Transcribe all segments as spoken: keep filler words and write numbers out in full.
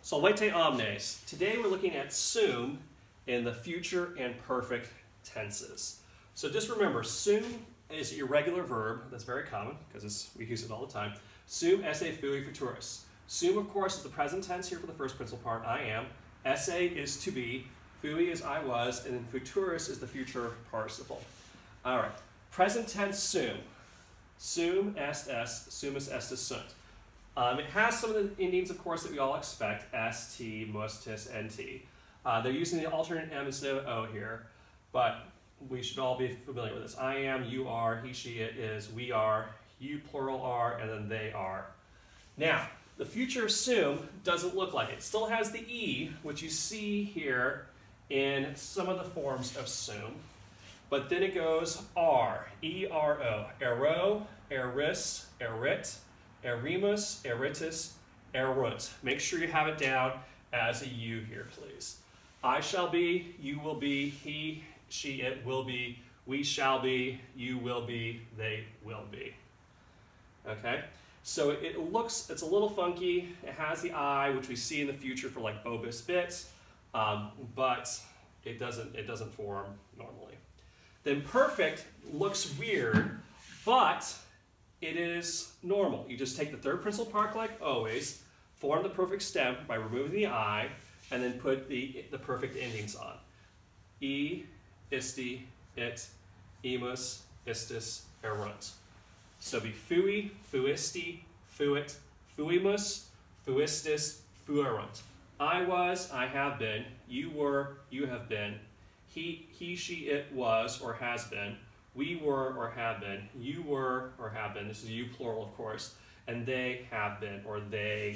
Solvete omnes. Today we're looking at sum in the future and perfect tenses. So just remember, sum is an irregular verb. That's very common because we use it all the time. Sum esse fui futurus. Sum, of course, is the present tense here for the first principal part, I am. Esse is to be. Fui is I was. And then futurus is the future participle. All right. Present tense sum. Sum est est. Sumus estis sunt. Um, it has some of the endings, of course, that we all expect. St, mustis, nt. Uh, they're using the alternate M instead of O here. But we should all be familiar with this. I am, you are, he, she, it is, we are, you plural are, and then they are. Now, the future sum doesn't look like it. It still has the E, which you see here in some of the forms of sum. But then it goes R, E R O, ero, eris, erit, erimus, eritus, erunt. Make sure you have it down as a U here, please. I shall be, you will be, he, she, it will be, we shall be, you will be, they will be. Okay? So it looks, it's a little funky. It has the I, which we see in the future for like obis bit, um, but it doesn't, it doesn't form normally. Then perfect looks weird, but it is normal. You just take the third principal part like always, form the perfect stem by removing the I, and then put the, the perfect endings on. E, isti, it, emus, istis, erunt. So be fui, fuisti, fuit, fuimus, fuistis, fuerunt. I was, I have been. You were, you have been. He, he, she, it was or has been. We were or have been. You were or have been. This is you plural, of course. And they have been or they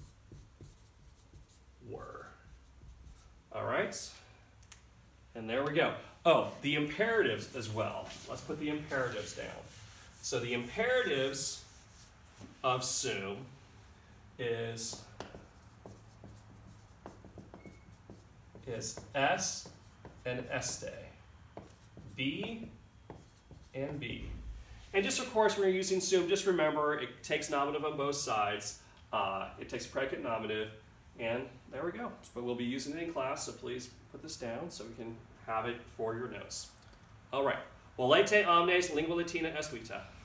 were. All right? And there we go. Oh, the imperatives as well. Let's put the imperatives down. So the imperatives of sum is, is S and este. Be and be. And just of course when you're using sum, just remember it takes nominative on both sides. Uh, it takes predicate nominative. And there we go. But we'll be using it in class, so please put this down so we can have it for your notes. All right. Volete omnes lingua latina est vita.